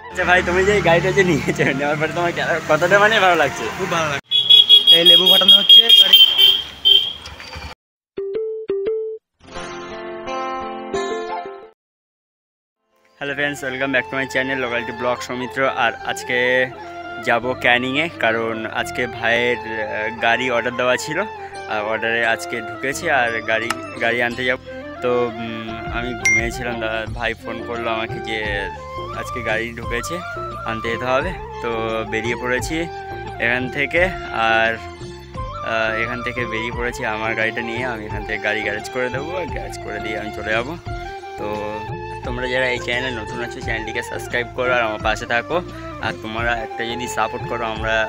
আচ্ছা ভাই, তুমি যে এই গাড়িটা যে নিয়েছো, নেওয়ার পরে তোমার কতটা মানে ভালো লাগছে? খুব ভালো লাগছে। এই লেবু ফাটানো হচ্ছে গাড়ি। Hello friends, welcome back to my channel locality blog Soumitra. আর আজকে যাব ক্যানিংয়ে, কারণ আজকে ভাইয়ের গাড়ি অর্ডার দেওয়া ছিল, আর অর্ডারে আজকে ঢুকেছে আর গাড়ি আনতে যাব। তো আমি ঘুমিয়েছিলাম, ভাই ফোন করলো আমাকে যে আজকে গাড়ি ঢুকেছে, আনতে যেতে হবে। তো বেরিয়ে পড়েছি এখান থেকে। আর এখান থেকে বেরিয়ে পড়েছি আমার গাড়িটা নিয়ে। আমি এখান থেকে গাড়ি গ্যারেজ করে দেবো, আর গ্যারেজ করে দিয়ে আমি চলে যাব। তো তোমরা যারা এই চ্যানেলে নতুন আছো, চ্যানেলটিকে সাবস্ক্রাইব করো আর আমার পাশে থাকো। আর তোমরা একটা যদি সাপোর্ট করো,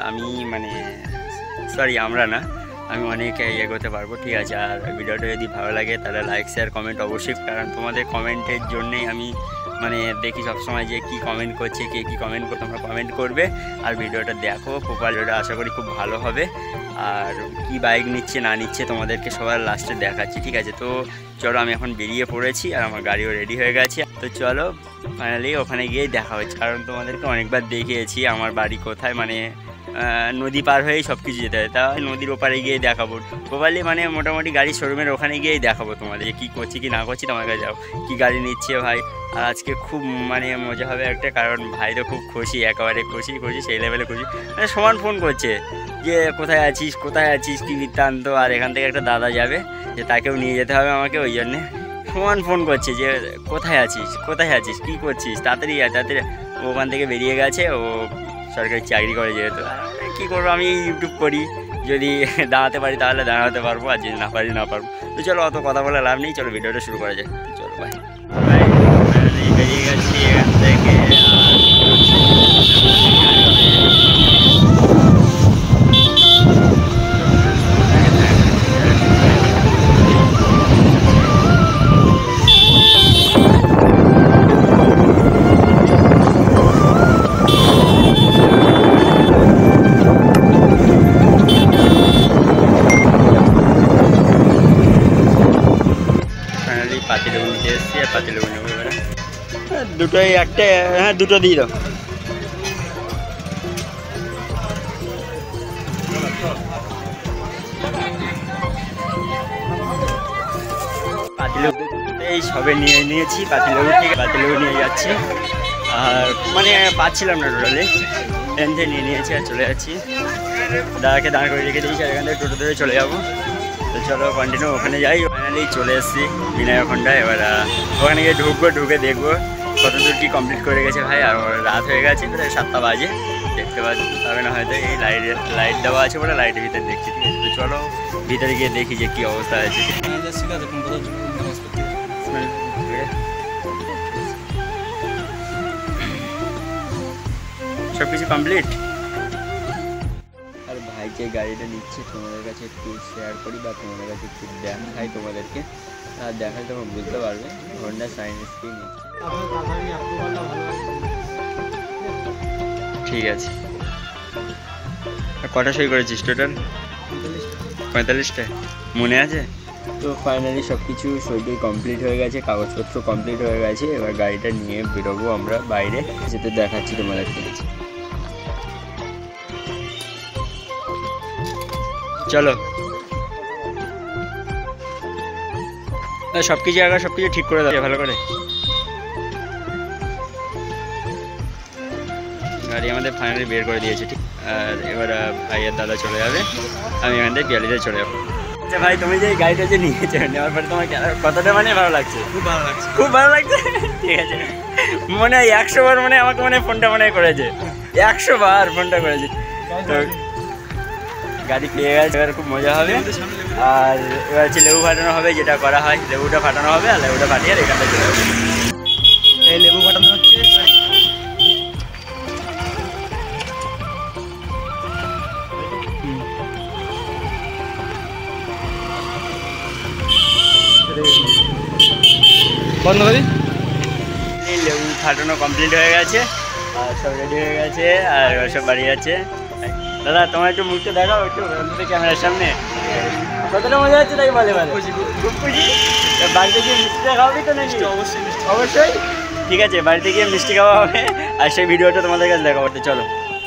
আমি অনেক এগোতে পারবো, ঠিক আছে? আর ভিডিওটা যদি ভালো লাগে তাহলে লাইক শেয়ার কমেন্ট অবশ্যই, কারণ তোমাদের কমেন্টের জন্যেই আমি দেখি সবসময় যে কী কমেন্ট করছে, কে কী কমেন্ট করে, তোমরা কমেন্ট করবে আর ভিডিওটা দেখো। ভিডিওটা আশা করি খুব ভালো হবে। আর কি বাইক নিচ্ছে না নিচ্ছে তোমাদেরকে সবার লাস্টে দেখাচ্ছি, ঠিক আছে? তো চলো, আমি এখন বেরিয়ে পড়েছি আর আমার গাড়িও রেডি হয়ে গেছে। তো চলো ফাইনালি ওখানে গিয়েই দেখা হচ্ছে, কারণ তোমাদেরকে অনেকবার দেখিয়েছি আমার বাড়ি কোথায়, নদী পার হয়েই সব কিছু যেতে হয়। তা নদীর ওপারে গিয়ে দেখাবো প্রপারলি, মোটামুটি গাড়ির শোরুমের ওখানে গিয়েই দেখাবো তোমাদের যে কী করছি কি না করছি। তোমার কাছে যাও কী গাড়ি নিচ্ছে ভাই। আর আজকে খুব মজা হবে একটা, কারণ ভাই তো খুব খুশি, একেবারে খুশি সেই লেভেলে খুশি। সমান ফোন করছে যে কোথায় আছিস কী বৃত্তান্ত। আর এখান থেকে একটা দাদা যাবে, যে তাকেও নিয়ে যেতে হবে আমাকে, ওই জন্যে সমান ফোন করছে যে কোথায় আছিস কী করছিস, তাড়াতাড়ি ওখান থেকে বেরিয়ে গেছে। ও সরকারি চাকরি করে, যেহেতু কী করবো, আমি ইউটিউব করি, যদি দাঁড়াতে পারি তাহলে দাঁড়াতে পারবো, আর যদি না পারবো। তো চলো, অত কথা বলে লাভ নেই, চলো ভিডিওটা শুরু করা যায়। চলো ভাই, বেরিয়ে গেছি এখান থেকে। পাতিলেবু নিতে এসেছি, আর পাতিলেবু নেবো এবারে। দুটোই একটা, হ্যাঁ দুটো দিয়ে দাও। পাতিলেবু এই সবে নিয়েছি পাতিলেবু, ঠিক পাতিলেবু নিয়ে যাচ্ছি। আর পাচ্ছিলাম না টোটালি, এখান থেকে নিয়েছি আর চলে যাচ্ছি। দাদাকে দাঁড় করে রেখে দিয়েছি, আর এখান থেকে টোটো ধরে চলে যাবো। তো চলো কন্টিনিউ ওখানে যাই। ফাইনালি চলে এসেছি বিনায়কখণ্ডা। এবার ওখানে গিয়ে ঢুকে দেখবো কত দূর কী কমপ্লিট করে গেছে ভাই। আর রাত হয়ে গেছে, প্রায় 7টা বাজে, দেখতে পাবে না হয়তো। এই লাইট দেওয়া আছে বলে লাইটের ভিতরে দেখছি, ঠিক আছে? তো চলো ভিতরে গিয়ে দেখি যে কী অবস্থা আছে। সব কিছু কমপ্লিট। আর ভাই যে গাড়িটা নিচ্ছে তোমাদের কাছে একটু শেয়ার করি, বা তোমাদের কাছে একটু দেখাই তোমাদেরকে, আর দেখালে তোমরা বুঝতে পারবে। হন্ডা সাইন স্ক্রিন, ঠিক আছে। কটা সই করেছিস টোটাল? 45টা, মনে আছে? তো ফাইনালি সব কিছু সইটাই কমপ্লিট হয়ে গেছে, কাগজপত্র কমপ্লিট হয়ে গেছে। এবার গাড়িটা নিয়ে বেরোবো আমরা বাইরে, যেতে দেখাচ্ছি তোমাদেরকে। চলো সব কিছু ঠিক করে দাও ভালো করে। গাড়ি আমাদের ফাইনালি বের করে দিয়েছে, ঠিক। আর এবার ভাইয়ের দাদা চলে যাবে, আমি এখান থেকে পিয়ালিতে চলে যাবো। আচ্ছা ভাই, তুমি যে এই গাড়িটা যে নিয়েছো, নেওয়ার পরে তোমার কতটা ভালো লাগছে? খুব ভালো লাগছে, খুব ভালো লাগছে, ঠিক আছে। 100 বার আমাকে ফোনটা করেছে, 100 বার ফোনটা করেছে। তো গাড়ি পেয়ে গেছে, এবার খুব মজা হবে। আর এবার হচ্ছে লেবু ফাটানো হবে, যেটা করা হয়, লেবুটা ফাটানো হবে, আর লেবুটা ফাটিয়ে এখানটা চলে যাবে। এই লেবু ফাটানো হচ্ছে বন্ধ করি। লেবু ফাটানো কমপ্লিট হয়ে গেছে, আর সব রেডি হয়ে গেছে, আর সব বাড়ি যাচ্ছে। দাদা তোমার একটু মুখটা দেখাও, একটু ক্যামেরার সামনে। কতটা মজা হচ্ছে তাই বলে? খুব খুশি। বাড়িতে গিয়ে মিষ্টিটা খাওয়াবি তো নাকি? অবশ্যই অবশ্যই। ঠিক আছে, বাড়িতে গিয়ে মিষ্টি খাওয়া হবে আর সেই ভিডিওটা তোমাদের কাছে দেখা করতে চলো।